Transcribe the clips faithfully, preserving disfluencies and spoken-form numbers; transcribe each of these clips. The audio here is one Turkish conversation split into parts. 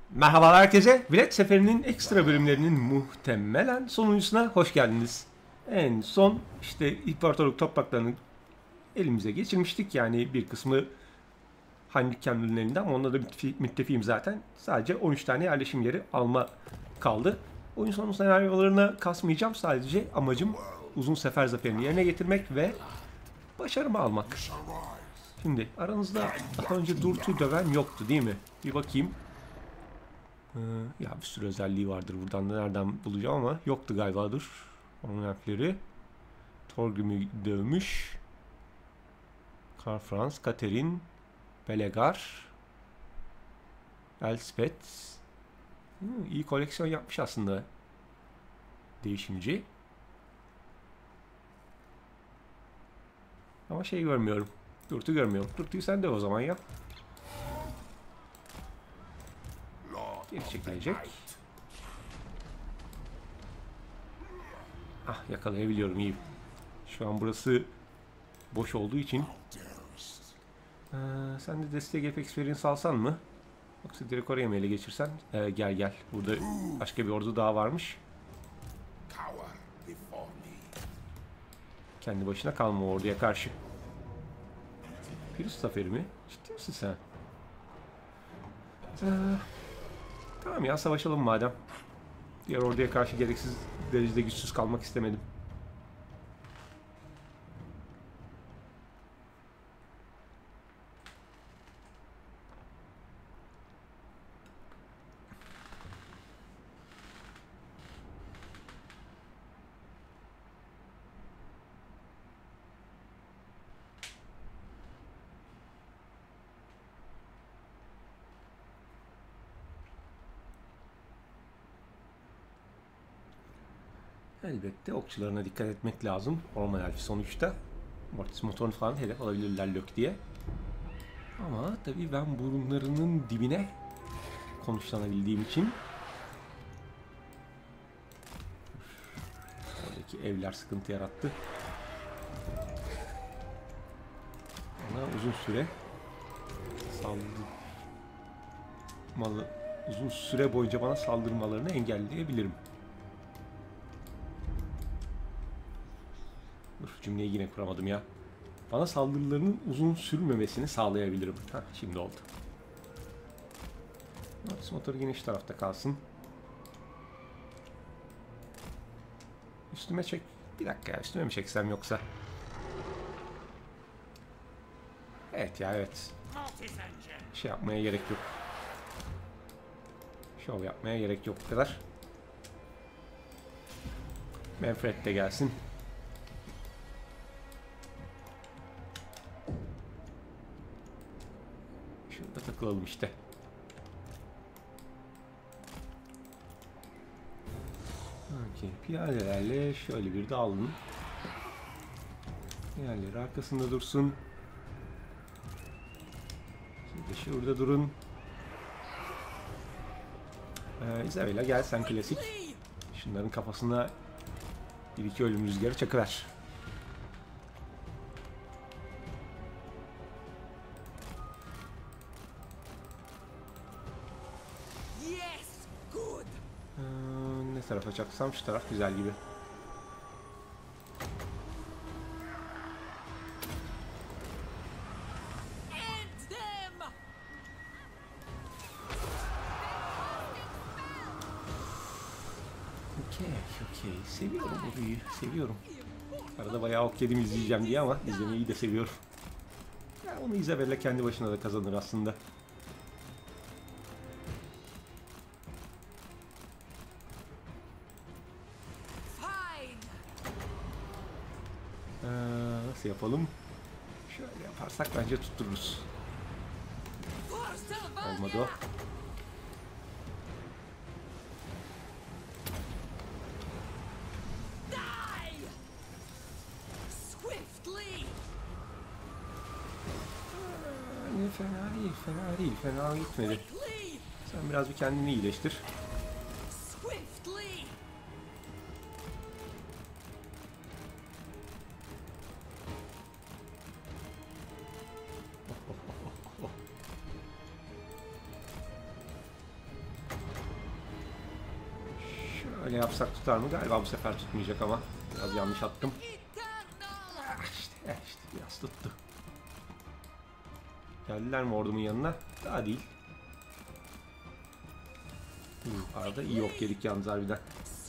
Merhaba herkese. Bilet Seferi'nin ekstra bölümlerinin muhtemelen sonuncusuna hoş geldiniz. En son işte İmparatorluk topraklarını elimize geçirmiştik. Yani bir kısmı Heinrich Kemmler'in elinde ama onunla da müttefiğim zaten. Sadece on üç tane yerleşim yeri alma kaldı. Oyun sonu senaryolarına kasmayacağım. Sadece amacım uzun sefer zaferini yerine getirmek ve başarımı almak. Şimdi aranızda daha önce Durt'u döven yoktu değil mi? Bir bakayım. Ee, ya bir sürü özelliği vardır. Buradan da nereden bulacağım ama yoktu galiba, dur. Onun harfleri. Torgrim'i dövmüş. Karl Franz, Katerin, Belegar, Elspeth. Hmm, iyi koleksiyon yapmış aslında. Değişimci. Ama şey görmüyorum. Durt'u görmüyorum. Durt'u sen de o zaman ya. Geri çekilecek. Ah, yakalayabiliyorum, iyi. Şu an burası boş olduğu için. Ee, sen de destek F experience alsan mı? Yoksa direkt oraya mı ele geçirsen? Ee, gel gel. Burada başka bir ordu daha varmış. Kendi başına kalma orduya karşı. Pirus zaferi mi? Ciddi misin sen? Ee, tamam ya, savaşalım madem. Diğer orduya karşı gereksiz derecede güçsüz kalmak istemedim. Elbette okçularına dikkat etmek lazım. Orman elfi sonuçta. Mortis motorunu falan hedef alabilirler lök diye. Ama tabii ben burunlarının dibine konuşlanabildiğim için oradaki evler sıkıntı yarattı. Ona uzun süre saldırmalı, uzun süre boyunca bana saldırmalarını engelleyebilirim. Dur, cümleyi yine kuramadım ya. Bana saldırılarının uzun sürmemesini sağlayabilirim. Heh, şimdi oldu. Mortis motoru yine şu tarafta kalsın. Üstüme çek. Bir dakika ya, üstüme mi çeksem yoksa? Evet ya, evet. Şey yapmaya gerek yok. Şov yapmaya gerek yok bu kadar. Manfred de gelsin. Şurada takılalım işte. Okay. Piyadelerle şöyle bir de alın. Diğerleri arkasında dursun. Siz de şurada durun. Ee, Isabella gel sen klasik. Şunların kafasına bir iki ölüm rüzgarı çakıver. Ee, ne tarafa çaksam, şu taraf güzel gibi. Okey, okey. Seviyorum bu büyüyü, seviyorum. Arada bayağı ok yedim izleyeceğim diye ama izlemeyi de seviyorum. Ya onu Isabella kendi başına da kazanır aslında. Ee, nasıl yapalım? Şöyle yaparsak bence tuttururuz. Olmadı o. Fena değil, fena değil, fena gitmedi. Sen biraz bir kendini iyileştir. Öyle yapsak tutar mı? Galiba bu sefer tutmayacak ama. Biraz yanlış attım. Ah işte, eh işte biraz tuttu. Geldiler mi ordumun yanına? Daha değil. Hmm, arada iyi ok yedik yalnız harbiden.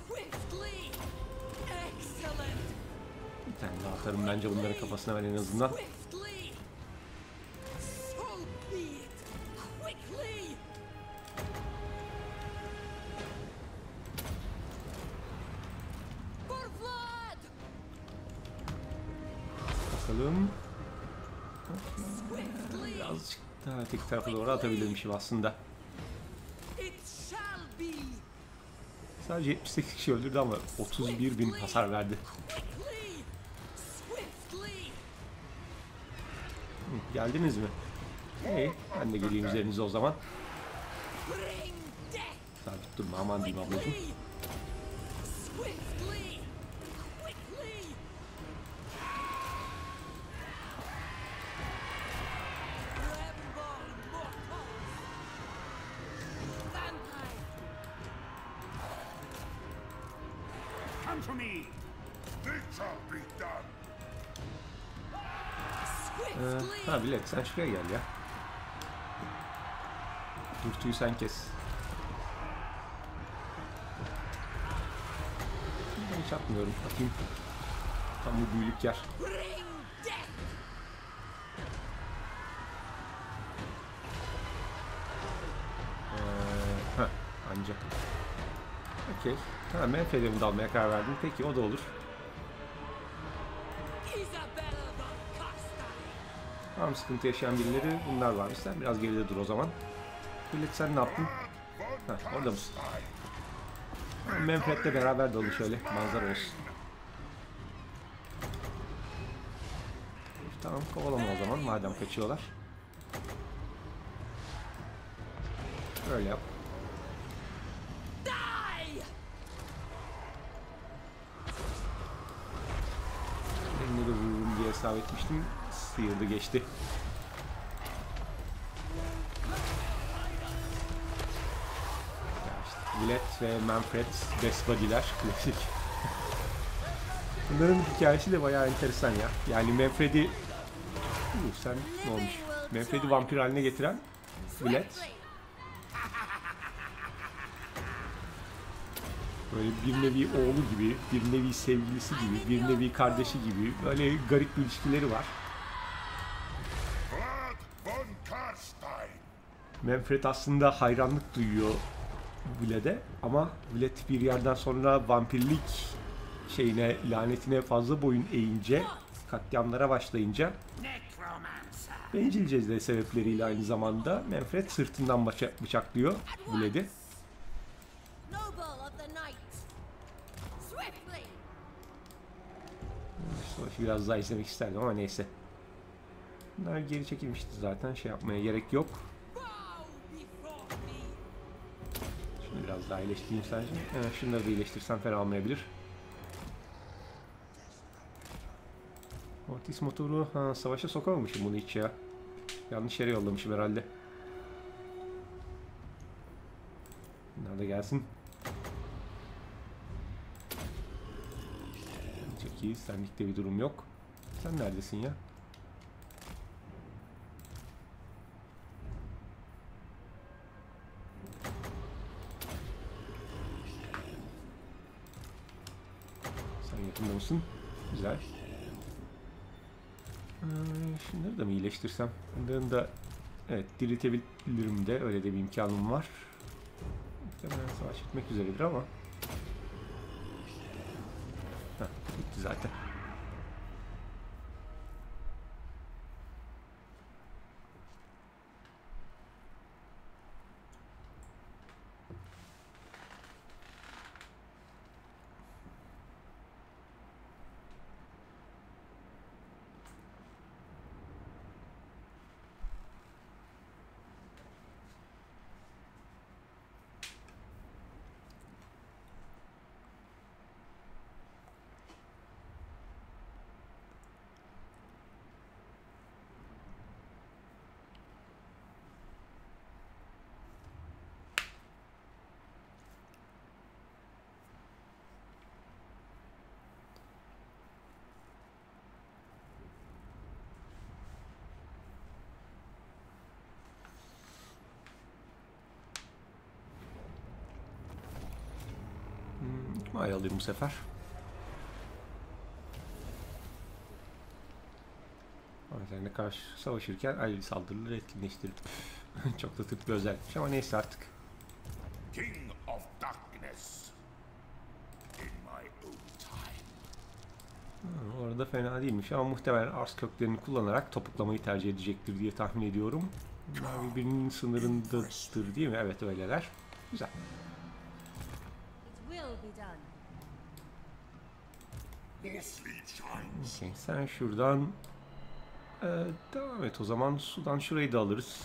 Bir tane daha atarım bence bunların kafasına ben en azından. Bakalım. Birazcık daha öteki tarafa doğru atabilirmişim aslında. Sadece yetmiş sekiz kişi öldürdü ama otuz bir bin hasar verdi. Hı, geldiniz mi? Hey, ben de geleyim üzerinize o zaman. Sabit durma aman diyeyim ablacığım. Ee, ha Bilek sen şuraya gel ya. Dürtüyü sen kes. Ben hiç atmıyorum. Atayım. Tam bu büyülük yer. Ee, heh, ancak. Okey. Ha, menfelerimi de almaya karar verdim. Peki o da olur. Tamam, sıkıntı yaşayan birileri bunlar var. Sen biraz geride dur o zaman. Bilek sen ne yaptın? Heh, orada mısın? Manfred'le beraber dolu şöyle. Manzara olsun. Tamam, kovalama o zaman madem kaçıyorlar. Öyle yap. Elimle de vururum diye hesap etmiştim. Sıyırdı geçti. Villet ve Manfred best buddy'ler. Klasik. Bunların hikayesi de bayağı enteresan ya. Yani Manfred'i... Uh, sen ne olmuş? Manfred'i vampir haline getiren Villet. Böyle bir nevi oğlu gibi, bir nevi sevgilisi gibi, bir nevi kardeşi gibi böyle garip bir ilişkileri var. Manfred aslında hayranlık duyuyor Villet'e ama Villet bir yerden sonra vampirlik şeyine, lanetine fazla boyun eğince, katliamlara başlayınca bencilce sebepleriyle aynı zamanda Manfred sırtından bıçaklıyor Villet'i. Savaşı biraz daha izlemek isterdim ama neyse. Bunlar geri çekilmişti zaten, şey yapmaya gerek yok. Şunu biraz daha iyileştireyim sadece. Evet, şunları da iyileştirsem fena olmayabilir. Mortis motoru, ha, savaşa sokamamışım bunu hiç ya. Yanlış yere yollamışım herhalde. Bunlar da gelsin. Çok iyi, senlikte bir durum yok. Sen neredesin ya? Sen yakında mısın? Güzel. Ee, şunları da mı iyileştirsem? Bunların da evet diriltebilirim de, öyle de bir imkanım var. Muhtemelen savaş etmek üzeredir ama. Heh, bitti zaten. Ay alayım bu sefer. Üzerine karşı savaşırken ayrı saldırıları etkinleştirdim. Çok da tık bir özellikmiş ama neyse artık. King of Darkness. In my own time. Ha, orada fena değilmiş ama muhtemelen Ars köklerini kullanarak topuklamayı tercih edecektir diye tahmin ediyorum. Bunlar birbirinin sınırındadır değil mi? Evet öyleler. Güzel. Okay, sen şuradan ee, devam et o zaman. Sudan şurayı da alırız.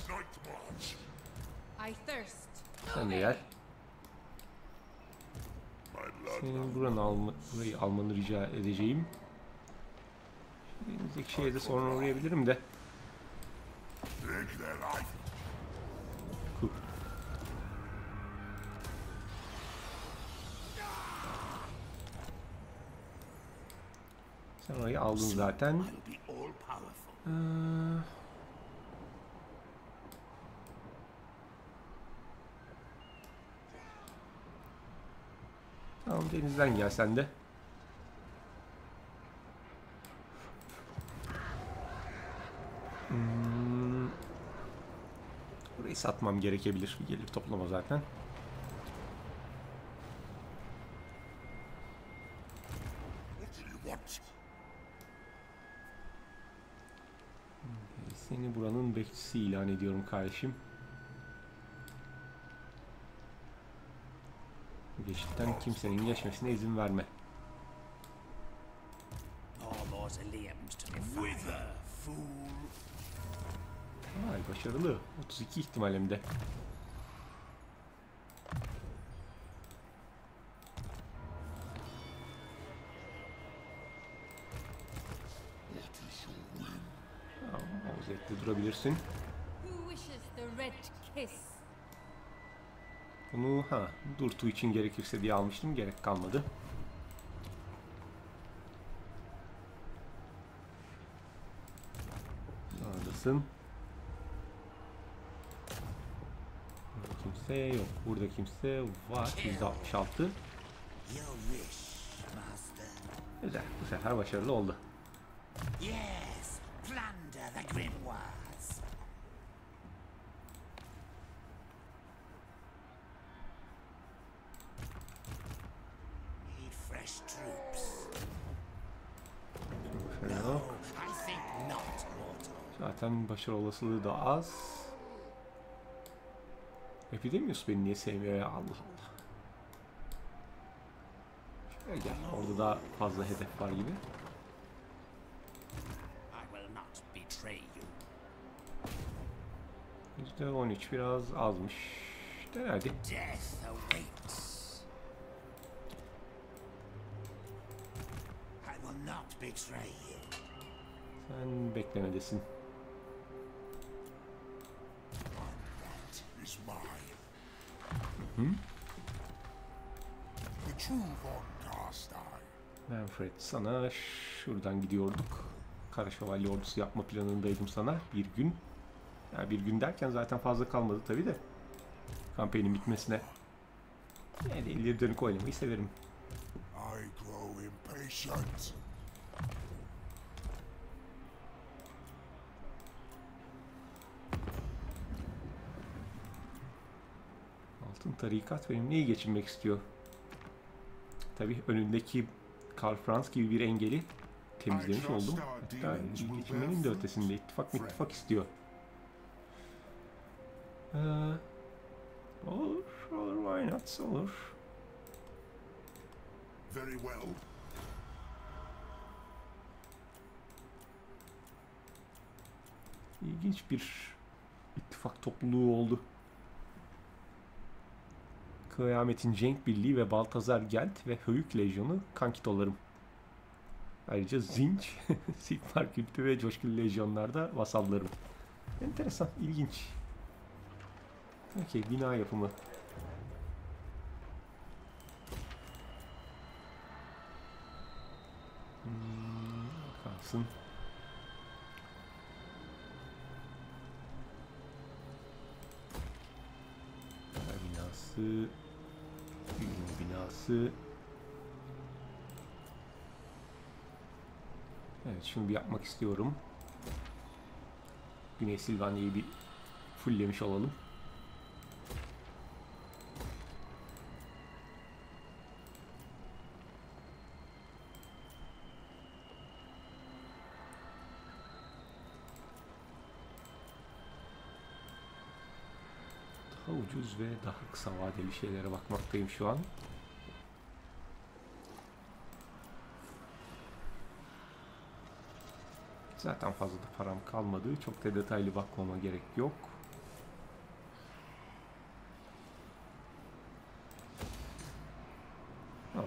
Sen de gel. Senin buranı alma, burayı almanı rica edeceğim. Elimizdeki şeye de sonra uğrayabilirim de. Cool. Sen orayı aldın zaten. Ee, tamam denizden gel sen de. Hmm. Burayı satmam gerekebilir. Bir gelir toplama zaten. Seni buranın bekçisi ilan ediyorum kardeşim. Geçitten kimsenin geçmesine izin verme. Vay başarılı. otuz iki ihtimal hem de. Tamam, o zevkli durabilirsin. Bunu ha Durtu için gerekirse diye almıştım. Gerek kalmadı. Neredesin? Burada kimse yok. Burada kimse var. yüzde altmış altı. Güzel. Bu sefer başarılı oldu. Yes, plunder the grimoires. Need fresh troops. No, I think not, mortal. zaten başarı olasılığı da az. Epidemius beni niye sevmiyor ya? Allah Allah. Şöyle gel. Orada daha fazla hedef var gibi. yüzde on üç biraz azmış. De hadi. Sen beklemedesin. Hı? Manfred sana şuradan gidiyorduk. Kara Şövalye ordusu yapma planındaydım sana bir gün. Yani bir gün derken zaten fazla kalmadı tabi de. Kampanyanın bitmesine. Yani ileri dönük oynamayı severim. Altın tarikat benimle iyi geçinmek istiyor. Tabi önündeki Karl Franz gibi bir engeli temizlemiş oldum. Hatta iyi geçinmenin de ötesinde ittifak ittifak istiyor. Ee, olur, olur, why not, olur. Very well. İlginç bir ittifak topluluğu oldu. Kıyametin Cenk Birliği ve Baltazar Gelt ve Höyük Lejyonu kankitolarım. Ayrıca Zinç, Sigmar Kültü ve Coşkulu Lejyonlarda vasallarım. Enteresan, ilginç. Okey, bina yapımı. Hmm, kalsın. Binası. Binası. Evet, şunu bir yapmak istiyorum. Güney Silvanya'yı bir fulllemiş olalım. Daha ucuz ve daha kısa vadeli şeylere bakmaktayım şu an. Zaten fazla da param kalmadı. Çok da detaylı bakmama gerek yok. Tamam.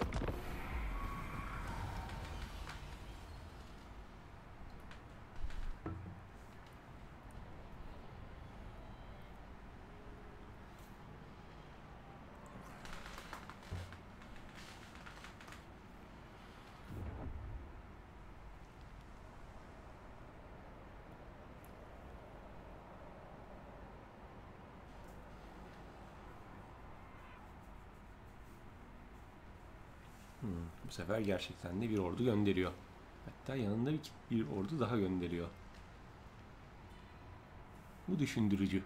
Hmm, bu sefer gerçekten de bir ordu gönderiyor. Hatta yanında bir, bir ordu daha gönderiyor. Bu düşündürücü.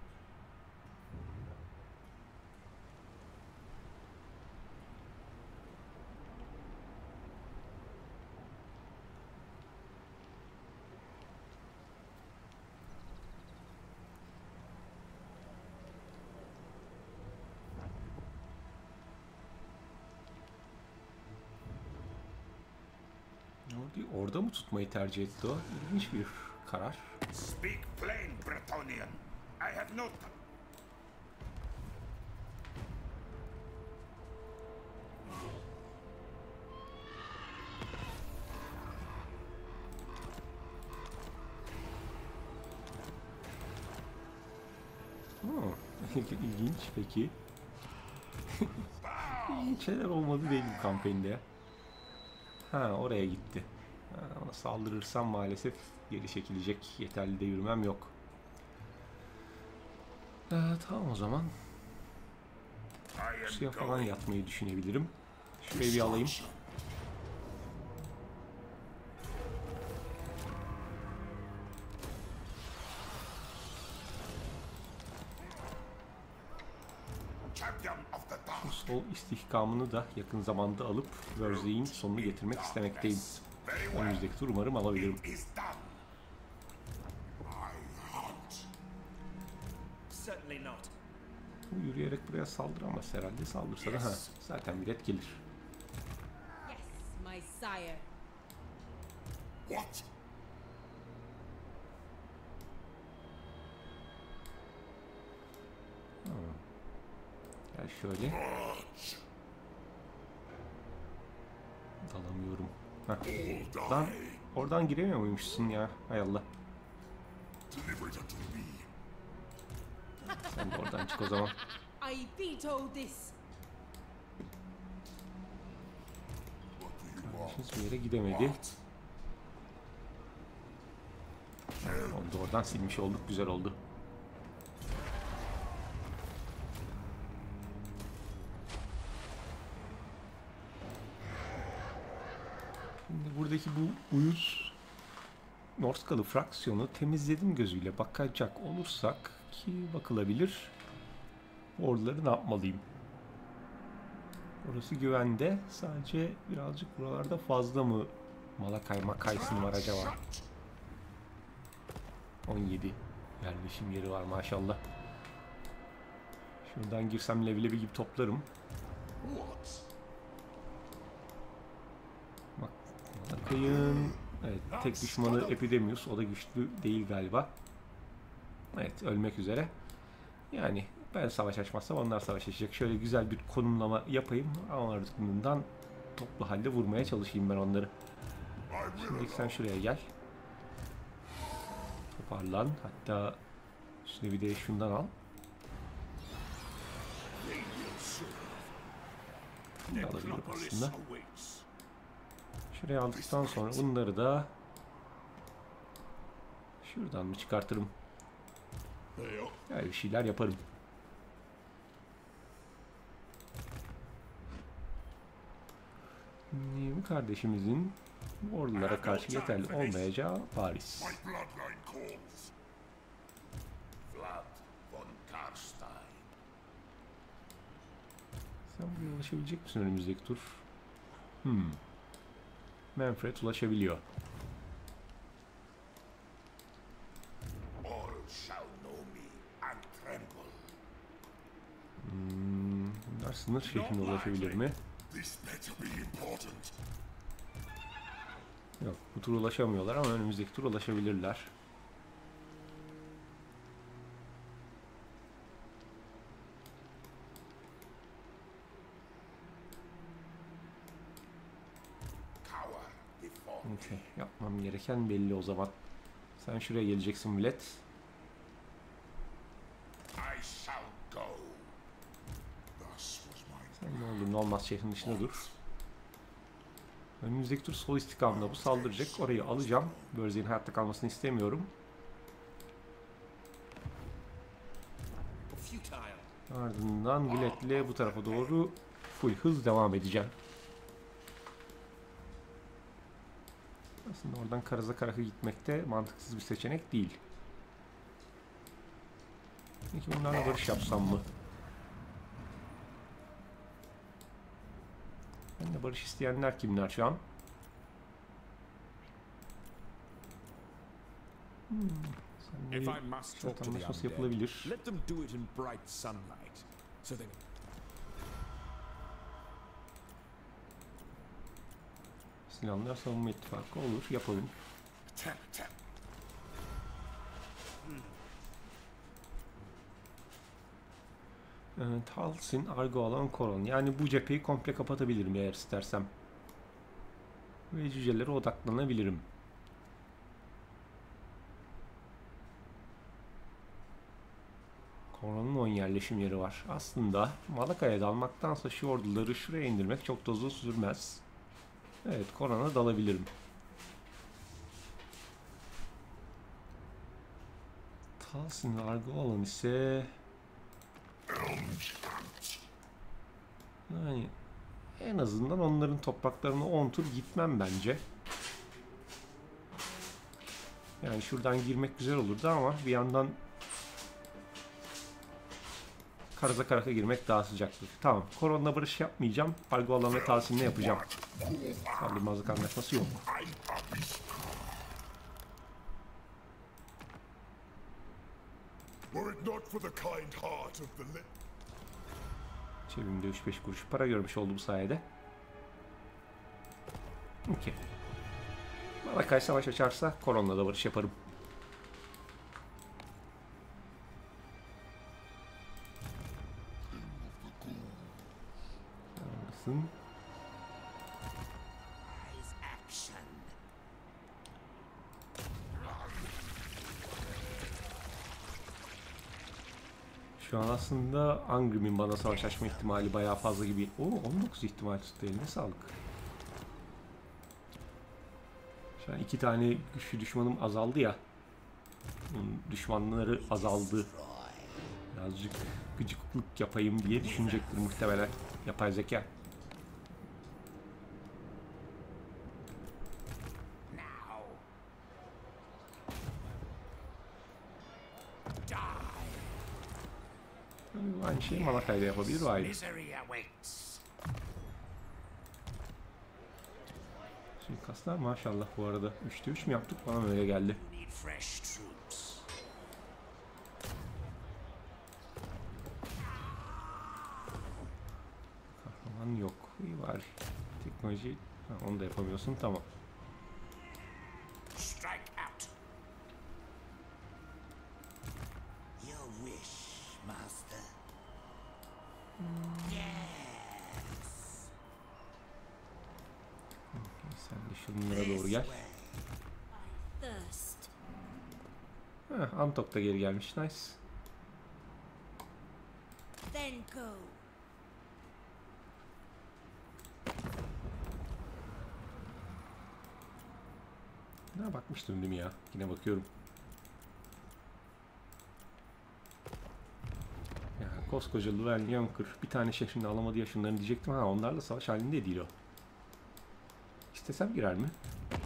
Orada, orada mı tutmayı tercih etti o? İlginç bir karar. Speak plain, Bretonnian. I have no time. Hmm, İlginç peki. İlginç şeyler olmadı değil bu kampanyada. Ha, oraya gitti. Ha, ona saldırırsam maalesef geri çekilecek yeterli de yürümem yok. Ee, tamam o zaman. Suya falan yatmayı düşünebilirim. Şurayı bir alayım. Şu sol istihkamını da yakın zamanda alıp Worsley'in sonunu getirmek istemekteyim. Önümüzdeki tur umarım alabilirim. Bu yürüyerek buraya saldıramaz herhalde. Saldırsa da ha, zaten bilet gelir. Yes, my sire. What? Gel şöyle. Dalamıyorum. Heh. Lan oradan giremiyor muymuşsun ya? Hay Allah. Sen de oradan çık o zaman. I veto this. Hiçbir yere gidemedi. Onu da oradan silmiş olduk. Güzel oldu. Şimdi buradaki bu uyuz Norskalı fraksiyonu temizledim gözüyle bakacak olursak ki bakılabilir. Orduları ne yapmalıyım? Orası güvende. Sadece birazcık buralarda fazla mı Malakay Makaysın var acaba? on yedi yerleşim yeri var maşallah. Şuradan girsem leblebi gibi toplarım. Bak, Malakay'ın evet, tek düşmanı Epidemius. O da güçlü değil galiba. Evet, ölmek üzere. Yani ben savaş açmazsam onlar savaş açacak. Şöyle güzel bir konumlama yapayım. Ardından toplu halde vurmaya çalışayım ben onları. Şimdi sen şuraya gel. Toparlan. Hatta üstüne bir de şundan al. Bunu alabilirim aslında. Şuraya aldıktan sonra bunları da şuradan mı çıkartırım? Yani bir şeyler yaparım. Bu kardeşimizin ordulara karşı yeterli olmayacağı Paris. My bloodline calls. Vlad von Karstein. Sen buraya ulaşabilecek misin önümüzdeki tur? Hmm. Manfred ulaşabiliyor. All shall know me and tremble. Hmm. Bunlar sınır şehrine ulaşabilir mi? This better be important. Yok, bu tur ulaşamıyorlar ama önümüzdeki tur ulaşabilirler. Cower before me. Okay, yapmam gereken belli o zaman. Sen şuraya geleceksin Vlad. I shall go. Thus was my Sen ne olur ne olmaz şehrin dışında dur. Önümüzdeki tur sol istikamda bu saldıracak. Orayı alacağım. Börze'nin hayatta kalmasını istemiyorum. Ardından Vlad'le bu tarafa doğru full hız devam edeceğim. Aslında oradan Karazakarak'a gitmek de mantıksız bir seçenek değil. Peki bunlarla barış yapsam mı? Ben de barış isteyenler kimler şu an? Hmm. If Senle I must bir talk to the anlaşması undead, yapılabilir. let them do it in bright sunlight, so they Silahlar savunma ittifakı olur. Yapalım. tap tap. Ee, Talsin, Argoalan, Koron. Yani bu cepheyi komple kapatabilirim eğer istersem. Ve cücelere odaklanabilirim. Koron'un on yerleşim yeri var. Aslında Malaka'ya dalmaktansa şu orduları şuraya indirmek çok da uzun sürmez. Evet, Koron'a dalabilirim. Talsin ve Argoalan ise... Yani en azından onların topraklarına on tur gitmem bence. Yani şuradan girmek güzel olurdu ama bir yandan Karazakarak'a girmek daha sıcaktır. Tamam. Koron'la barış yapmayacağım. Argoalan ve Talsin'le yapacağım. Saldırmazlık anlaşması yok. Were it not for the kind heart of the li- Cebimde üç beş kuruş para görmüş oldu bu sayede. Okey. Malakay savaş açarsa Koron'la da barış yaparım. Neredesin? action. Şu an aslında Angrim'in bana savaş açma ihtimali bayağı fazla gibi. Oo, on dokuz ihtimal tuttu, eline sağlık. Şu an iki tane güçlü düşmanım azaldı ya. Onun düşmanları azaldı. Birazcık gıcıklık yapayım diye düşünecektir muhtemelen yapay zeka. Now. Yani aynı şeyi Malakay'da yapabilir o ayrı. Misery awaits. Suikastlar maşallah bu arada. üçte üç mü yaptık? Bana öyle geldi. Need fresh troops. Kahraman yok. İyi var. Teknoloji... Ha, onu da yapamıyorsun. Tamam. Strike out. Your wish, master. Yes. Sen de şunlara doğru gel. Thirst. Heh, Antok da geri gelmiş. Nice. Then go. Ne bakmıştım değil mi ya? Yine bakıyorum. Ya koskoca Llewellyn Yonker bir tane şehrini alamadı ya şunların diyecektim. Ha onlarla savaş halinde değil o. İstesem girer mi?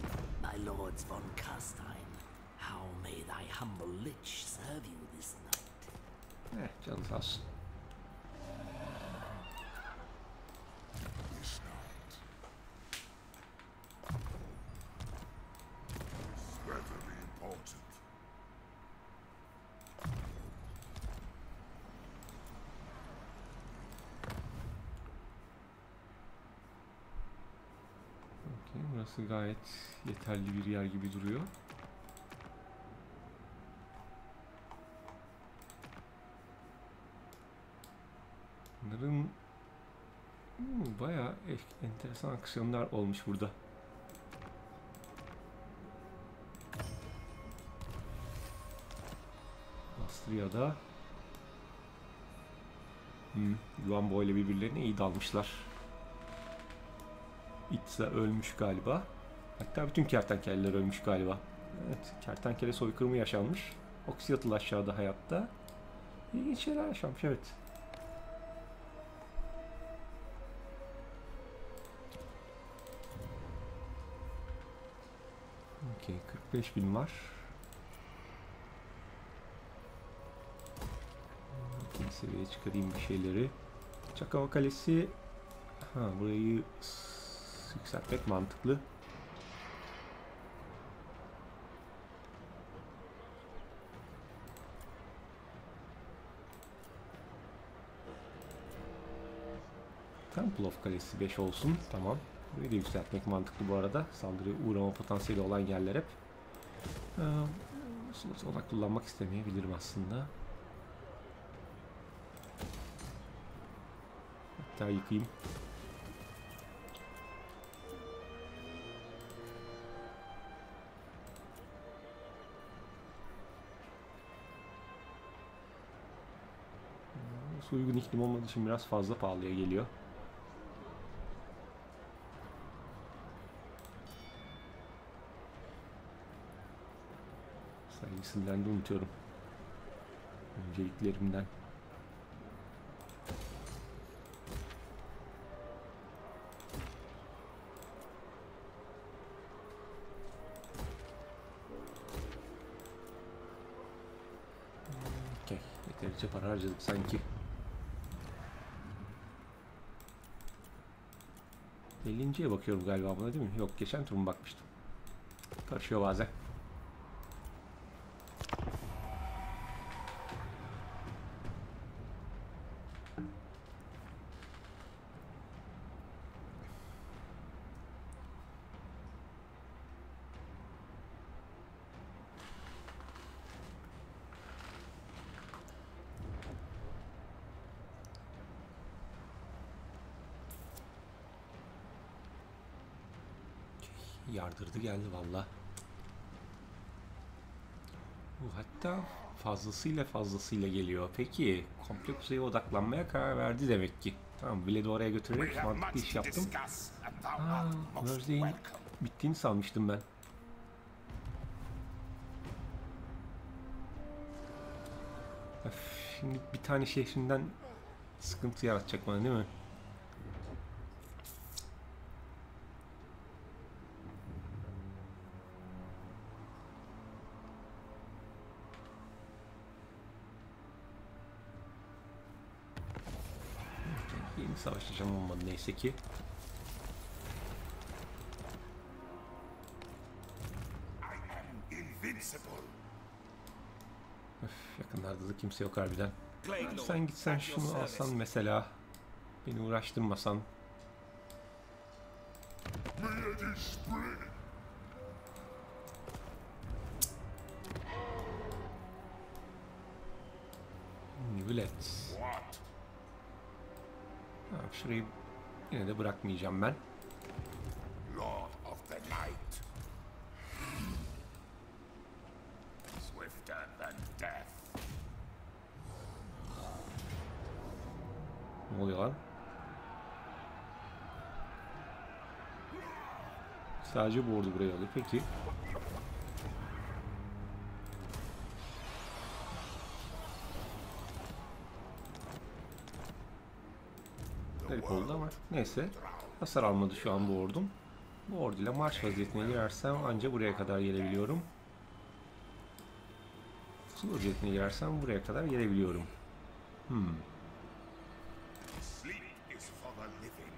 Lords von Kastheim, how may thy humble lich serve you this night? Eh, canı sağ olsun. This night. It's very important. Okey, burası gayet yeterli bir yer gibi duruyor. Bunların hmm, bayağı e- enteresan aksiyonlar olmuş burada. Astria'da hmm, Yuan Boy ile birbirlerine iyi dalmışlar. Itza ölmüş galiba. Hatta bütün kertenkeleler ölmüş galiba. Evet, kertenkele soykırımı yaşanmış. Oxyatl aşağıda hayatta. İlginç şeyler yaşanmış, evet. Okey, kırk beş bin var. İkinci seviyeye çıkarayım bir şeyleri. Çakava Kalesi. Ha, burayı s- yükseltmek mantıklı. Temple of Kalesi beş olsun. Tamam. Burayı da yükseltmek mantıklı bu arada. Saldırıya uğrama potansiyeli olan yerler hep. Ee, slot olarak kullanmak istemeyebilirim aslında. Hatta yıkayayım. Su uygun iklim olmadığı için biraz fazla pahalıya geliyor. Sayısından da unutuyorum. Önceliklerimden. Okey. Yeterince para harcadık sanki. ellinciye bakıyorum galiba buna, değil mi? Yok, geçen tur mu bakmıştım. Karışıyor bazen. Yardırdı geldi valla. Bu hatta fazlasıyla fazlasıyla geliyor. Peki komple kuzeye odaklanmaya karar verdi demek ki. Tamam, Vled'i oraya We götürerek have mantıklı much iş to yaptım. discuss, and thou Aa, art most Thursday'in welcome. bittiğini sanmıştım ben. Öf, şimdi bir tane şehrinden sıkıntı yaratacak bana, değil mi? Yeni savaşacağım, olmadı neyse ki. I am invincible. Öf, yakınlarda da kimse yok harbiden. Plague Ha, Lord, sen gitsen at your şunu service. alsan mesela. Beni uğraştırmasan. Ready spring. Nübület. What? Ha, şurayı yine de bırakmayacağım ben. Lord of the night. Swifter than death. Ne oluyor lan? Sadece bu ordu buraya alıyor. Peki. Garip oldu ama neyse. Hasar almadı şu an bu ordum. Bu orduyla marş vaziyetine girersem ancak buraya kadar gelebiliyorum. Pusu vaziyetine girersem buraya kadar gelebiliyorum. Hmm. Sleep is for the living.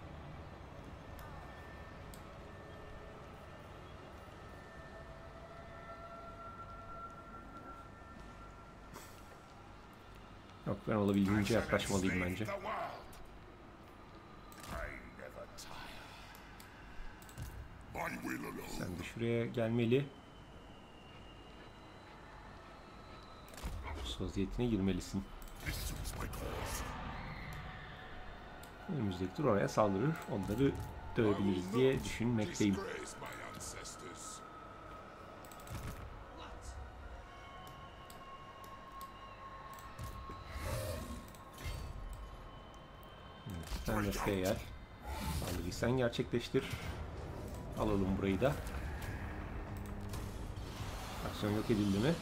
Yok, ben olabildiğince yaklaşmalıyım Save bence. the world. I never tire. My will alone. Sen de şuraya gelmeli. Pusu vaziyetine girmelisin. This suits my cause. Önümüzdeki tur oraya saldırır. Onları dövebiliriz diye düşünmekteyim. Disgrace my ancestors. Sen desteğe gel. Saldırıyı sen gerçekleştir. Alalım burayı da. Aksiyon yok edildi mi?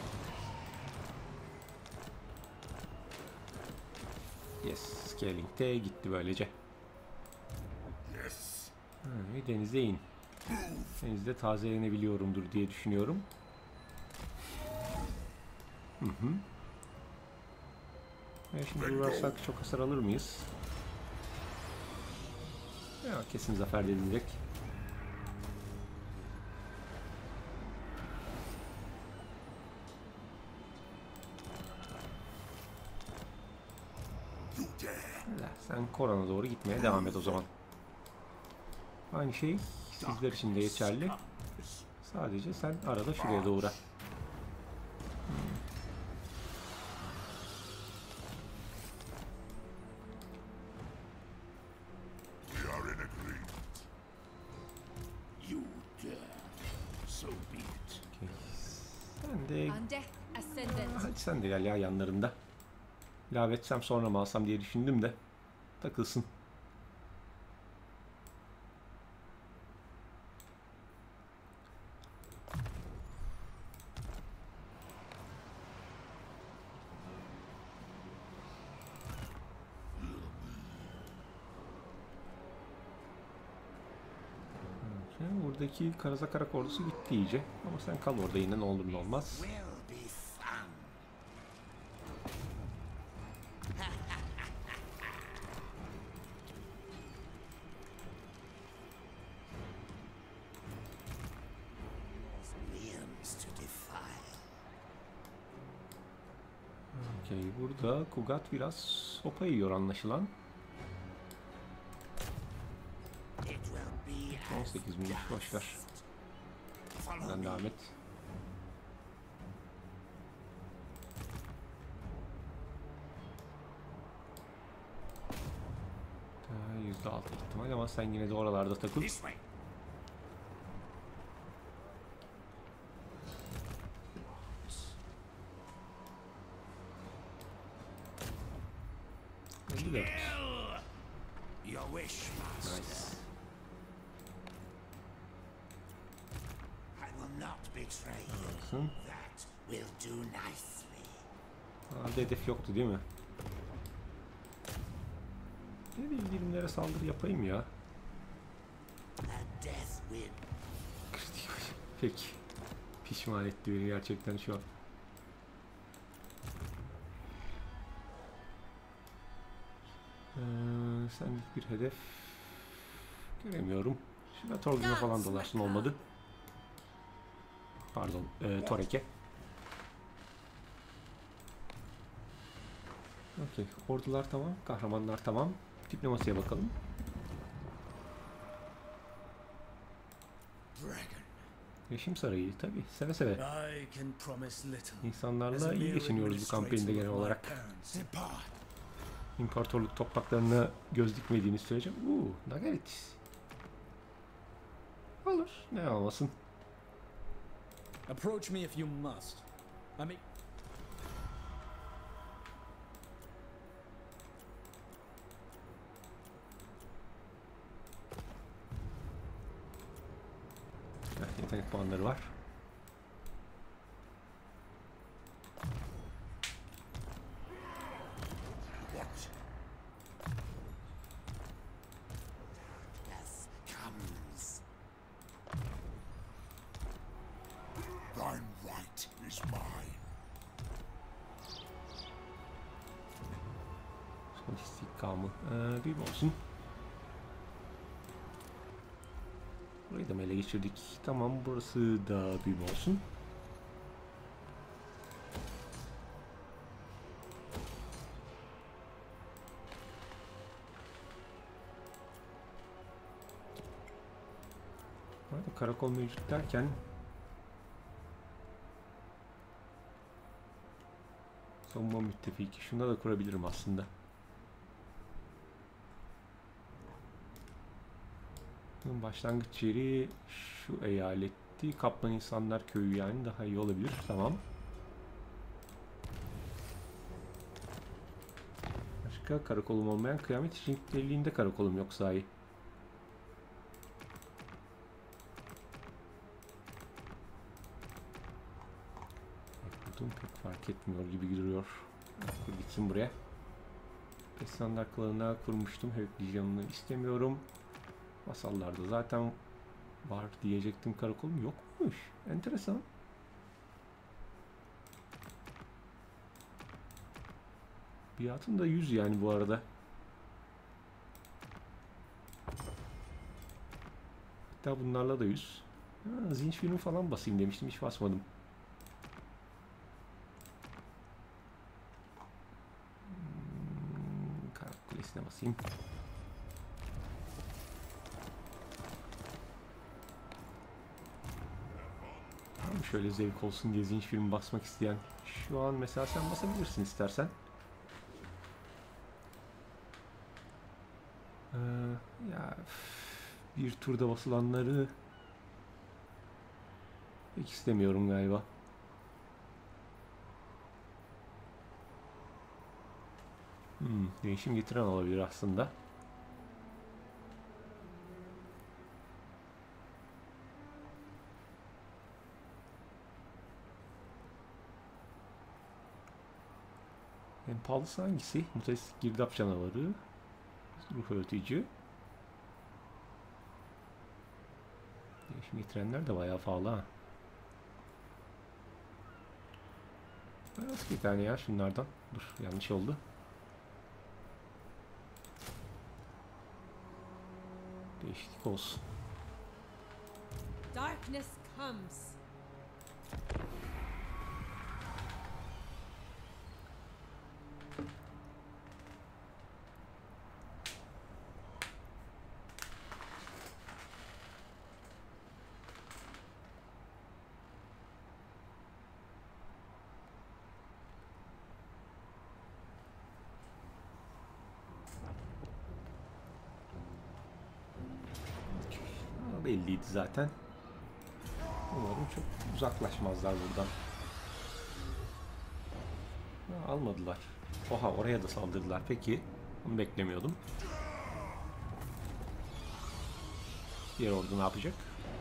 Yes, scaling de gitti böylece. Yes. Ha, ve denize in. Denizde tazelenebiliyorumdur diye düşünüyorum. Hı hı. Ve şimdi uğrarsak çok hasar alır mıyız? Ya, kesin zafer edilecek. You dare. Güzel, sen Koran'a doğru gitmeye devam et o zaman. Aynı şey sizler için de geçerli. Sadece sen arada şuraya doğru. We are in agreement. You dare. So be it. Okey. Sen de Undeath Ascendant. hadi sen de gel ya yanlarında. İlave etsem sonra mı alsam diye düşündüm de takılsın. Okey, buradaki Karazakarak ordusu gitti iyice. Ama sen kal orada yine, ne olur ne olmaz. Will be fun. Realms to defile. Okey, burada Kugat biraz sopa yiyor anlaşılan. It will be on sekiz binmiş, boşver. follow Sen me. devam et. yüzde altı ihtimal ama sen yine de oralarda takıl. This way. elli dört. Your wish, master. Nice. I will not betray you. Nasılsın? That will do nicely. Aa, hedef yoktu değil mi? Ne bileyim, birimlere saldırı yapayım ya. A death wind. Kritik. Peki. Pişman etti beni gerçekten şu an. Ee, senlik bir hedef göremiyorum. Şurada Torgun'a falan dolarsın, olmadı. Pardon, e, Torek'e. Okey, ordular tamam, kahramanlar tamam. Diplomasiye bakalım. Dragon. Yaşam sarayı tabi, seve seve. I can promise little. As a İnsanlarla iyi mere geçiniyoruz bu kampanyada genel administrator of my olarak. parents. Depart. İmparatorluk topraklarına göz dikmediğiniz sürece. Uuu, Nagarit. Olur, ne olmasın. Approach me if you must. I mean, Heh, yetenek puanları var. What? Death comes. İstikamı. Ee, bir olsun. Burayı da ele geçirdik. Tamam, burası da bir olsun. Burada karakol mevcut derken savunma müttefiki. Şunda da kurabilirim aslında. Bunun başlangıç yeri şu eyaletti. Kaplan İnsanlar Köyü, yani daha iyi olabilir. Tamam. Başka karakolum olmayan Kıyamet İşinliklerliğinde karakolum yok sahi. Pek fark etmiyor gibi duruyor. Kur gitsin buraya. Pessanlar klanına kurmuştum. Hevkliycanını istemiyorum. Masallarda zaten var diyecektim, karakolum yokmuş. Enteresan. Biatım da yüz yani bu arada. Hatta bunlarla da yüz. Ha, Zinç filmi falan basayım demiştim, hiç basmadım. Kulesine basayım. Tamam, şöyle zevk olsun diye Zinç filmi basmak isteyen. Şu an mesela sen basabilirsin istersen. Ee, ya bir turda basılanları pek istemiyorum galiba. Hmm, değişim getiren olabilir aslında. En pahalısı hangisi? Mutestik girdap canavarı. Ruh öğütücü. Değişim getirenler de bayağı pahalı ha. Biraz bir tane ya şunlardan. Dur, yanlış oldu. Değişiklik olsun. Darkness comes. Belliydi zaten. Umarım çok uzaklaşmazlar buradan. Ha, almadılar. Oha, oraya da saldırdılar. Peki. Onu beklemiyordum. Diğer ordu ne yapacak?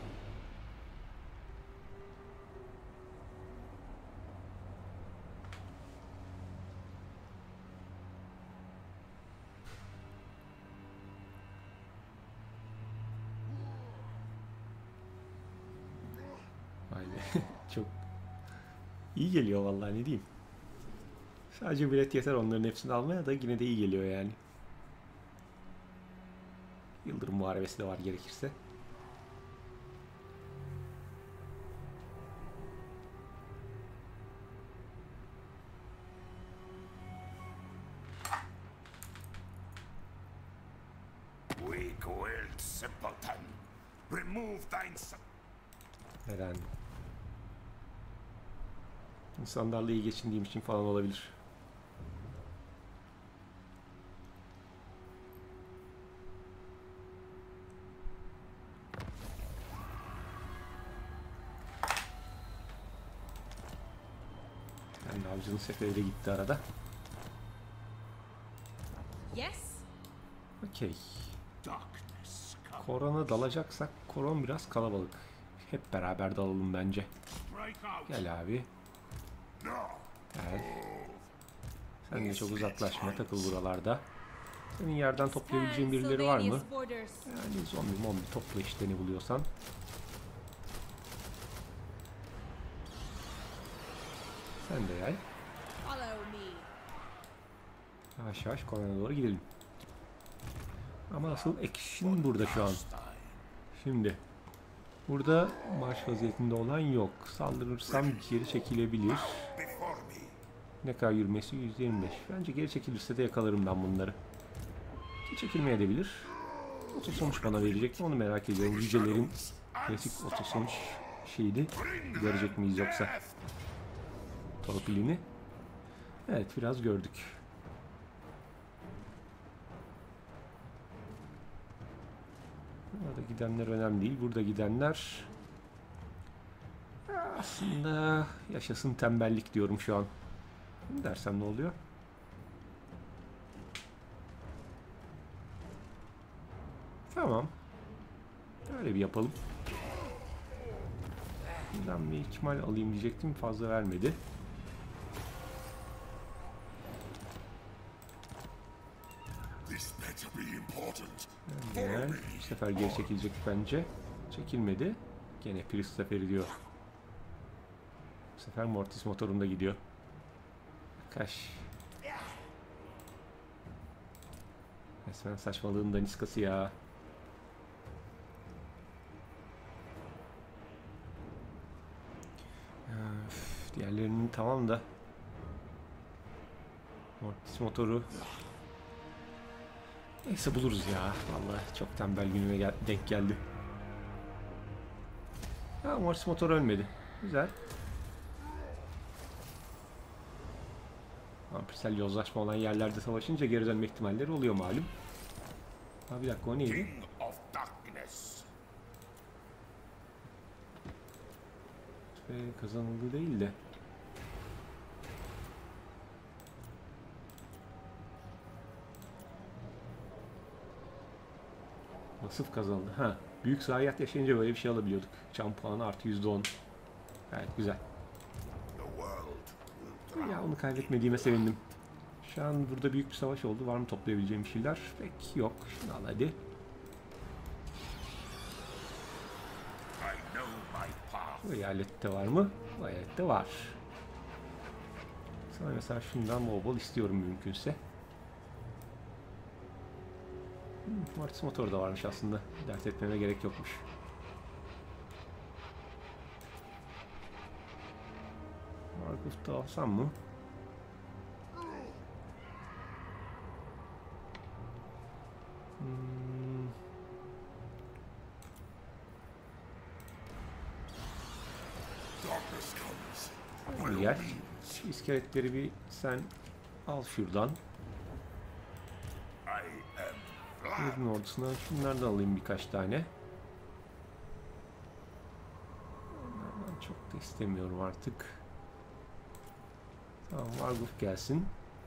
Çok iyi geliyor vallahi, ne diyeyim. Sadece bilet yeter onların hepsini almaya da yine de iyi geliyor yani. Yıldırım Muharebesi de var gerekirse. Weak-willed simpleton. Remove thine... Neden? İnsanlarla iyi geçindiğim için falan olabilir. Yani avcının seferi de gitti arada. Yes. Okey. Darkness comes. Korona dalacaksak koron biraz kalabalık. Hep beraber dalalım bence. Break out. Gel abi. No. Gel. Sen de çok uzaklaşma, takıl buralarda. Senin yerden toplayabileceğin birileri var mı? Sylvania's borders. Yani zombi mombi topla işte, ne buluyorsan. Sen de gel. Follow me. Yavaş yavaş kolona doğru gidelim. Ama asıl action burada şu an. Şimdi burada marş vaziyetinde olan yok. Saldırırsam geri çekilebilir. Ne kadar yürümesi? yüzde yirmi beş. Bence geri çekilirse de yakalarım ben bunları. Çekilmeyebilir. Oto sonuç bana verecek mi onu merak ediyorum. Yücelerin klasik oto sonuç şeydi. Görecek miyiz yoksa? Torpilini. Evet, biraz gördük. Burada gidenler önemli değil. Burada gidenler aslında yaşasın tembellik diyorum şu an. Ne dersem ne oluyor? Tamam. Öyle bir yapalım. Buradan bir ihtimal alayım diyecektim. Fazla vermedi. Yani, bu sefer geri çekilecek bence. Çekilmedi. Gene Priest seferi diyor. Bu sefer Mortis motorunda gidiyor. Kaş. Resmen saçmalığın daniskası ya. Öf, diğerlerinin tamam da. Mortis motoru. Neyse buluruz ya. Vallahi çok tembel günüme gel denk geldi. Ha, Mortis motor ölmedi. Güzel. Vampirsel yozlaşma olan yerlerde savaşınca geri dönme ihtimalleri oluyor malum. Ha bir dakika, o neydi? Ve kazanıldı değil de. Vasıf kazandı. Ha, büyük zayiat yaşayınca böyle bir şey alabiliyorduk. Çam puanı artı yüzde on. Evet, güzel. Ya onu kaybetmediğime sevindim. Şu an burada büyük bir savaş oldu. Var mı toplayabileceğim şeyler? Pek yok. Şunu al hadi. Bu eyalette var mı? Bu eyalette var. Sana mesela şundan bol bol istiyorum mümkünse. Hmm, Mortis motor da varmış aslında. Dert etmeme gerek yokmuş. Markuf'ta alsam mı? Hmm. Gel. Şu iskeletleri bir sen al şuradan. Yedin ordusundan şunlardan alayım birkaç tane. Onlardan çok da istemiyorum artık. Tamam, Varguf gelsin.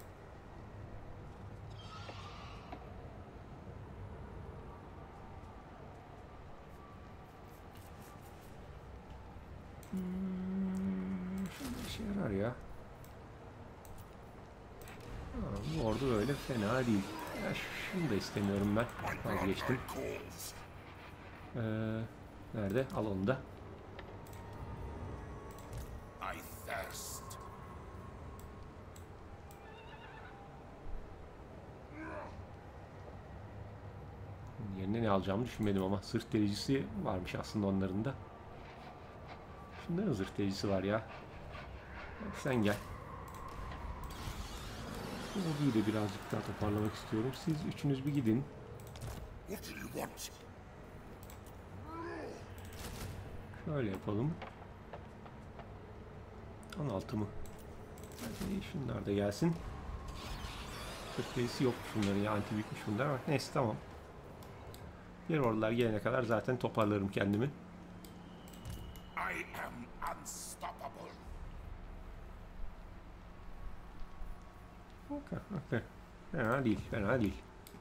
Hmm, şurada işe yarar ya. Ha, bu ordu böyle fena değil. Ya şunu da istemiyorum ben. Vazgeçtim. Ee, nerede? Al onu da. Yerine ne alacağımı düşünmedim ama zırh delicisi varmış aslında onların da. Şunların zırh delicisi var ya. Hadi sen gel. Orduyu da birazcık daha toparlamak istiyorum. Siz üçünüz bir gidin. Şöyle yapalım. on altı mı? Hadi şunlar da gelsin. Zırh yok şunların ya, anti büyükmüş bunlar ama neyse tamam. Diğer ordular gelene kadar zaten toparlarım kendimi. Okay, okay. Fena değil, fena değil.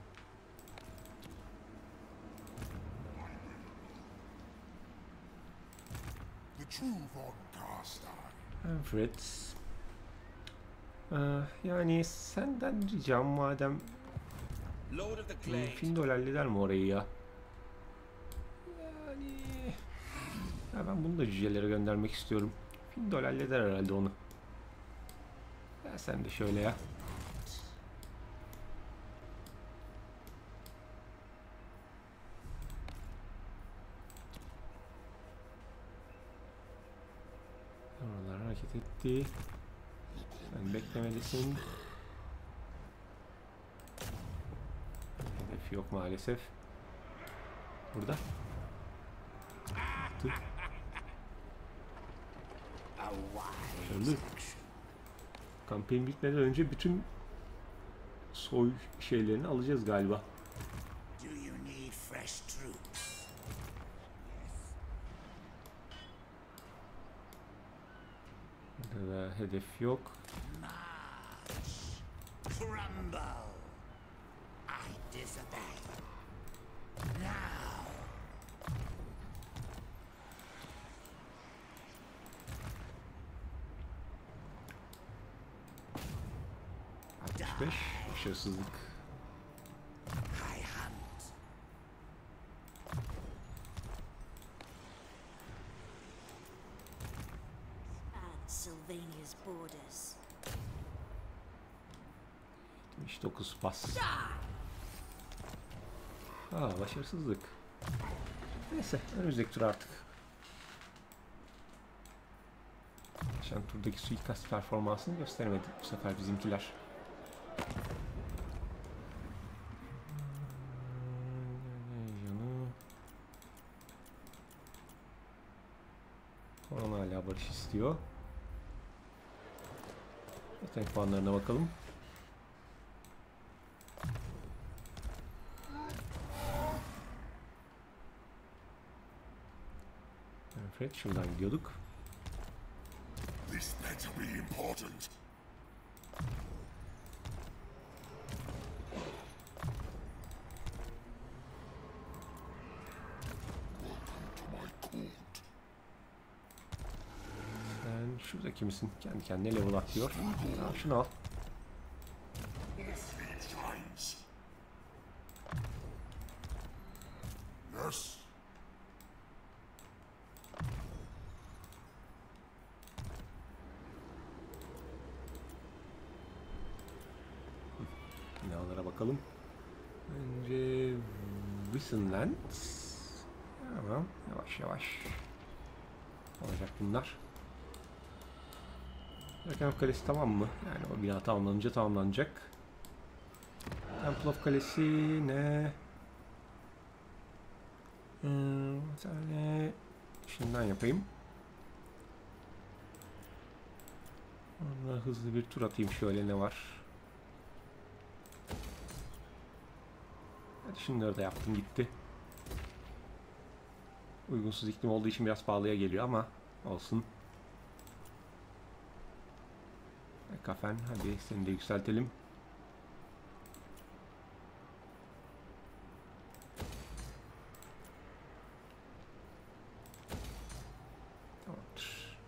Alfred. Ee, yani senden ricam, madem Findol halleder mi orayı ya? Yani ya ben bunu da cücelere göndermek istiyorum. Findol halleder herhalde onu. Ya sen de şöyle ya. hareket etti. Sen beklemelisin. Hedef yok maalesef. Burada. Attı. Başarılı. Kampanya bitmeden önce bütün soy şeylerini alacağız galiba. Do you need fresh troops? Burada da hedef yok. Crumble. I disobey. Now. altmış beş. Başarısızlık. I hunt. At Sylvania's borders. yetmiş dokuz pas. Aa, başarısızlık. Neyse, önümüzdeki tur artık. Geçen turdaki suikast performansını gösteremedi bu sefer bizimkiler. Korona hala barış istiyor. Yetenek puanlarına bakalım. Evet, şuradan gidiyorduk. This better be important. Sen şurada kimsin? Kendi kendine level atlıyor. Tamam, şunu al. Three times. Yes. Binalara bakalım. Önce Wissenland. Tamam, yavaş yavaş olacak bunlar. Rakenov Kalesi tamam mı? Yani o bina tamamlanınca tamamlanacak. Temple of Kalesi ne? Hmm, bir tane şundan yapayım. Onunla hızlı bir tur atayım, şöyle ne var? Hadi şunları da yaptım, gitti. Uygunsuz iklim olduğu için biraz pahalıya geliyor ama olsun. Kafen, hadi seni de yükseltelim. Tamamdır.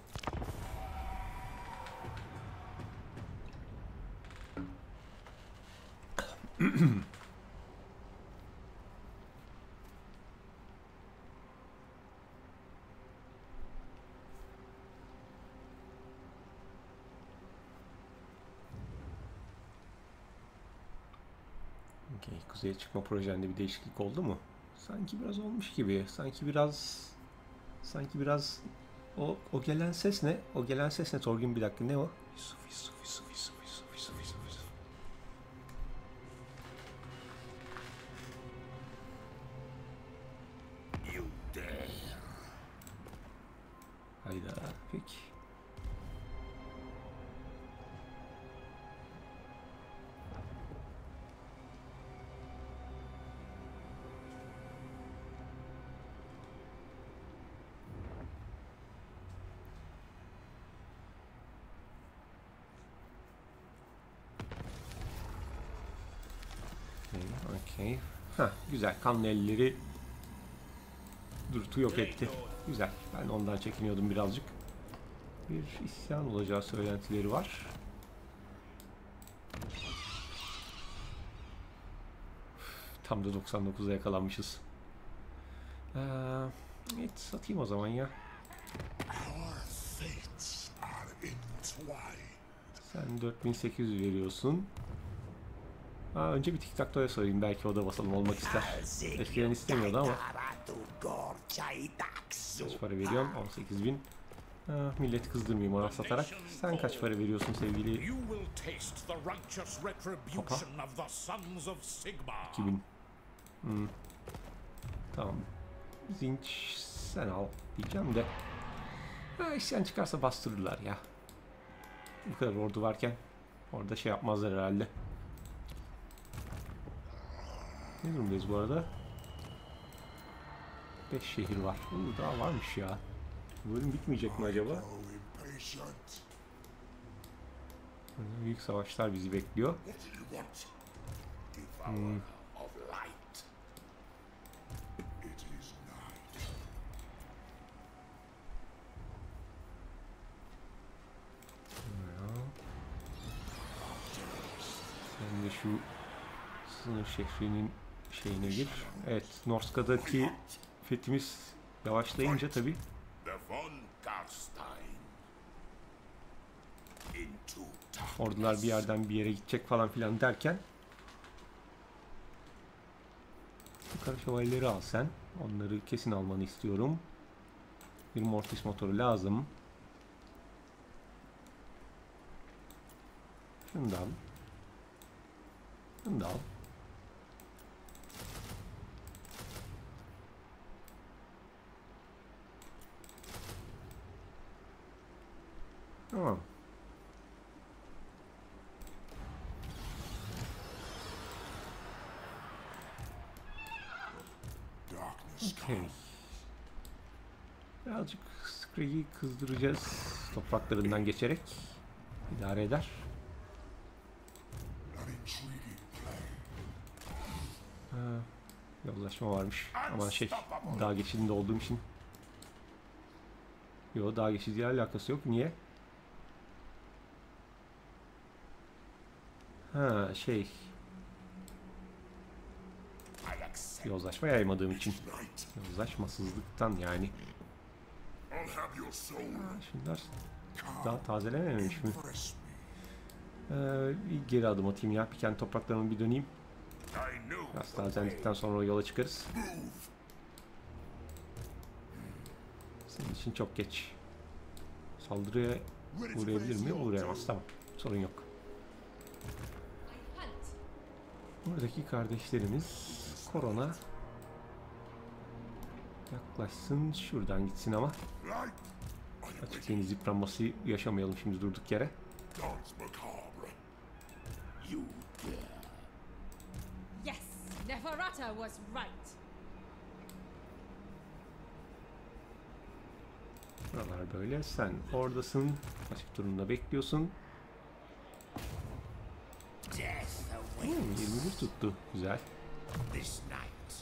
Okay, kuzeye çıkma projende bir değişiklik oldu mu? Sanki biraz olmuş gibi. Sanki biraz sanki biraz o o gelen ses ne? O gelen ses ne Torgin, bir dakika, ne o? Yusuf, Yusuf, Yusuf, Yusuf, Yusuf, Yusuf, Yusuf, Yusuf. You dare. Hayda, peki. Okay. Ha, güzel. Kanlı elleri Durt'u yok etti. Güzel. Ben ondan çekiniyordum birazcık. Bir isyan olacağı söylentileri var. Tam da doksan dokuza yakalanmışız. Ee, evet, satayım o zaman ya. Our fates are entwined. Sen dört bin sekiz yüz veriyorsun. Aa, önce bir TikTok'ta sorayım, belki o da basalım olmak ister. Eskiden istemiyordu ama. Kaç para veriyorum? on sekiz bin. Ah, milleti kızdırmayayım ona satarak. Sen kaç para veriyorsun sevgili You will taste the righteous retribution of the sons of Sigmar. iki bin? Hmm. Tamam. Zinç sen al diyeceğim de. Ha, isyan çıkarsa bastırırlar ya. Bu kadar ordu varken orada şey yapmazlar herhalde. Ne durumdayız bu arada? beş şehir var. Oo, daha varmış ya. Bu bölüm bitmeyecek mi acaba? Oh, impatient. Büyük savaşlar bizi bekliyor. What do you want? Devourer of light. It is night. Hem de şu sınır şehrinin şeyine gir. Evet, Norska'daki fethimiz yavaşlayınca tabi The von Garstein. Into darkness. ordular bir yerden bir yere gidecek falan filan derken yukarı şövalyeleri al sen. Onları kesin almanı istiyorum. Bir mortis motoru lazım. Şunu da al. Şunu da al. Tamam. Darkness Okay. Birazcık Scrag'i kızdıracağız. Topraklarından geçerek. İdare eder. an intriguing plan. Ha, yollaşma varmış. Ama şey, dağ geçidinde olduğum için. Yok, dağ geçidiyle alakası yok. Niye? Ha, şey, I accept yozlaşma yaymadığım için. night. Yozlaşmasızlıktan yani. I'll have your soul. Ha, şunlar daha tazelememiş mi? Impress me. Ee, bir geri adım atayım ya. Bir kendi topraklarıma bir döneyim. I know Biraz the way. tazelendikten sonra yola çıkarız. Move. Senin için çok geç. Saldırıya Ready to uğrayabilir raise mi? your Uğrayamaz. toes. Tamam. Sorun yok. I hunt. Buradaki kardeşlerimiz korona yaklaşsın. Şuradan gitsin ama. Light. I am Açık ready. deniz yıpranması yaşamayalım şimdi durduk yere. Dance macabre. You dare. Yes, Neferata was right. Buralar böyle. Sen oradasın. Açık turunda bekliyorsun. Death Hmm, awaits yirmi bir tuttu. Güzel. this night.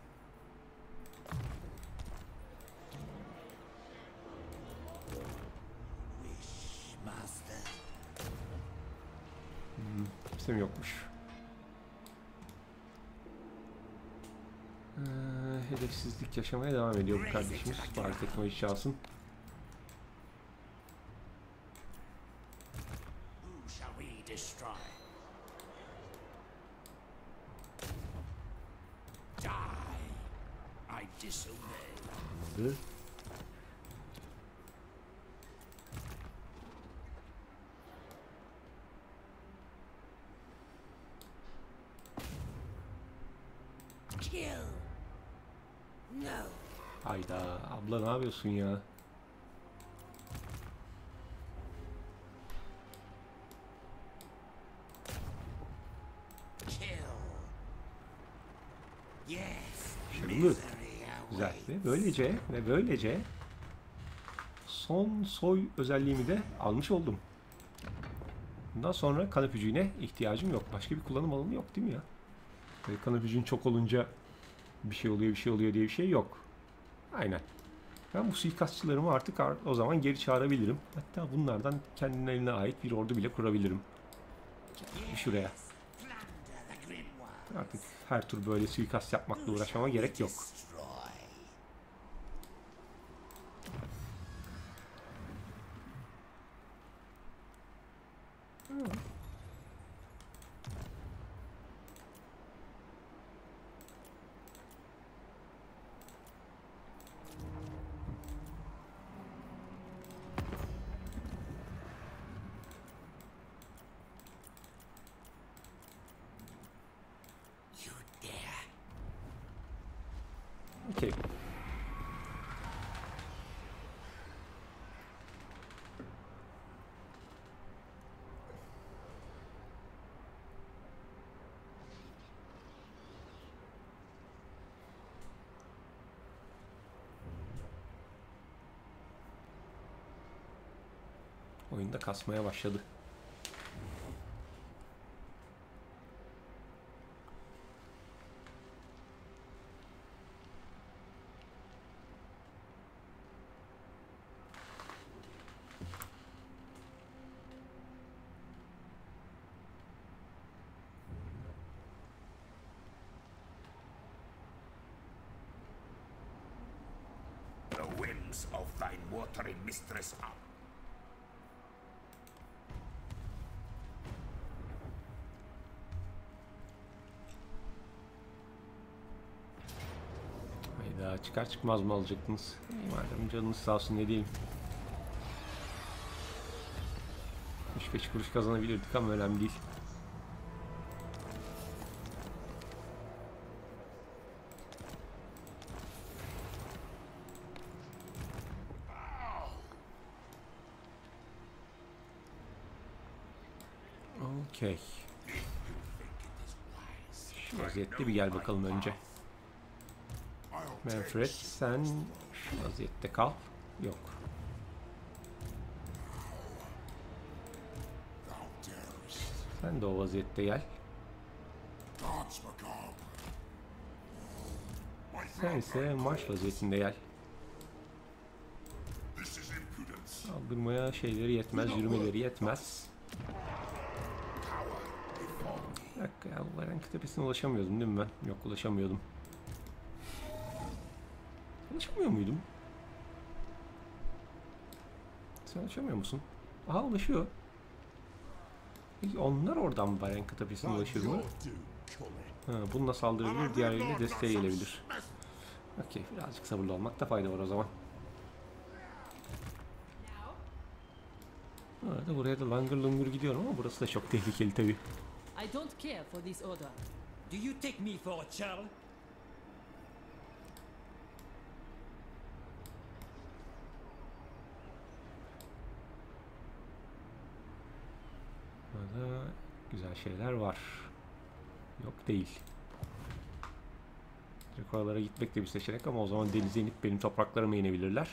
Wish, master. Kimse mi yokmuş? Ee, hedefsizlik yaşamaya devam ediyor bu kardeşimiz. Bari teknoloji çalsın. Who shall we destroy? Die. I disobey. Olmadı. Kill. No. Hayda. Abla ne yapıyorsun ya? Kill. Yes. Şırılık. Misery Güzel. awaits. Ve böylece ve böylece son soy özelliğimi de almış oldum. Bundan sonra kan öpücüğüne ihtiyacım yok. Başka bir kullanım alanı yok değil mi ya? Böyle kan öpücüğün çok olunca bir şey oluyor bir şey oluyor diye bir şey yok. Aynen. Ben bu suikastçılarımı artık ar- o zaman geri çağırabilirim. Hatta bunlardan kendine ait bir ordu bile kurabilirim. Şuraya. Plunder the grimoire. Artık her tur böyle suikast yapmakla uğraşmama gerek yok. Destroy. Oyunda kasmaya başladı. The whims of thine watery mistress are. Hayda, çıkar çıkmaz mı alacaktınız? Madem canınız sağ olsun, ne diyeyim. üç beş kuruş kazanabilirdik ama önemli değil. Okey. Şu vaziyette bir gel bakalım önce. Manfred, sen şu vaziyette kal. Yok. Sen de o vaziyette gel. Sen ise marş vaziyetinde gel. Saldırmaya şeyleri yetmez, yürümeleri yetmez. Bir dakika ya, bu Varenka tepesine ulaşamıyordum değil mi ben? Yok, ulaşamıyordum. Ulaşamıyor muydum? Sen ulaşamıyor musun? Aha, ulaşıyor. Peki onlar oradan mı Varenka tepesine ulaşıyor mu? Ha, bununla saldırabilir, diğerleriyle desteğe gelebilir. Okey, birazcık sabırlı olmakta fayda var o zaman. Bu arada buraya da langır lungur gidiyorum ama burası da çok tehlikeli tabii. I don't care for this order. Do you take me for a child? Burada güzel şeyler var. Yok değil. Direkt oralara gitmek de bir seçenek ama o zaman denize inip benim topraklarıma inebilirler.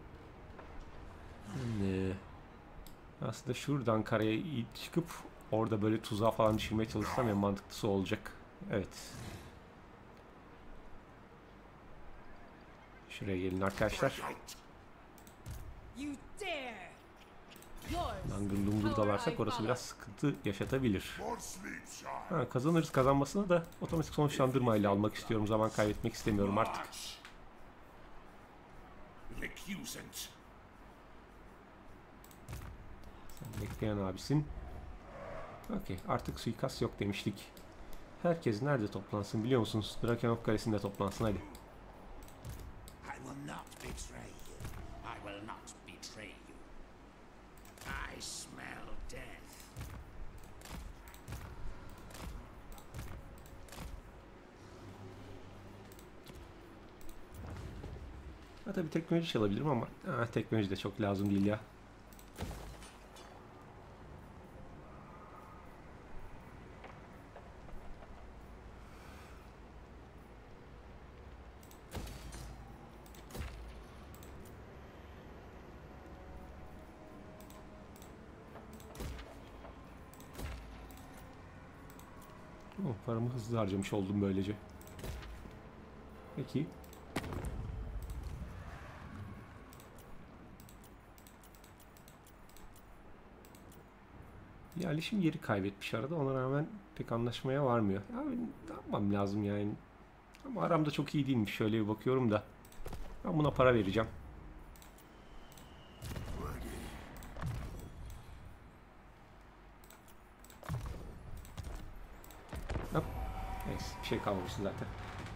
Şimdi aslında şuradan karaya çıkıp orada böyle tuzağa falan düşürmeye çalışsam en mantıklısı olacak. Evet. Şuraya gelin arkadaşlar. You dare! Langır lungur dalarsak orası biraz sıkıntı yaşatabilir. Ha, kazanırız, kazanmasını da otomatik sonuçlandırmayla almak istiyorum. Zaman kaybetmek istemiyorum artık. Sen bekleyen abisin. Okey, artık suikast yok demiştik. Herkes nerede toplansın biliyor musunuz? Drakenhof Kalesi'nde toplansın hadi. I will not betray you. I will not betray you. I smell death. Ha, tabii teknoloji çalabilirim ama ha, teknoloji de çok lazım değil ya. Oh, paramı hızlı harcamış oldum böylece. Peki. Yerleşim yeri kaybetmiş arada. Ona rağmen pek anlaşmaya varmıyor. Abi ne yapmam lazım yani. Ama aramda çok iyi değilmiş. Şöyle bir bakıyorum da. Ben buna para vereceğim. Hop. Neyse, bir şey kalmamıştı zaten.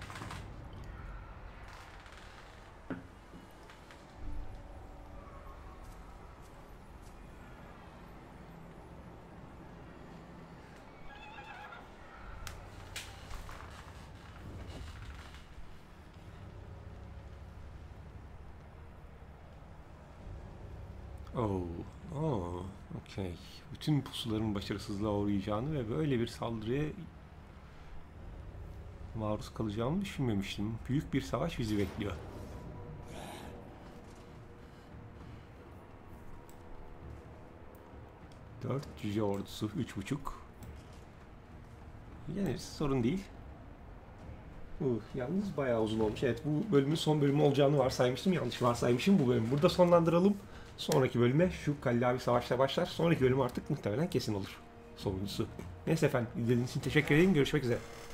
Oh, oh, okey. Bütün pusuların başarısızlığa uğrayacağını ve böyle bir saldırıya maruz kalacağımı düşünmemiştim. Büyük bir savaş bizi bekliyor. dört cüce ordusu üç buçuk. Yeniriz, sorun değil. Uh, yalnız bayağı uzun olmuş. Evet, bu bölümün son bölümü olacağını varsaymıştım. Yanlış varsaymışım. Bu bölümü burada sonlandıralım. Sonraki bölüme şu Kallavi Savaş'ta başlar. Sonraki bölüm artık muhtemelen kesin olur. Sonuncusu. Neyse efendim, izlediğiniz için teşekkür ederim. Görüşmek üzere.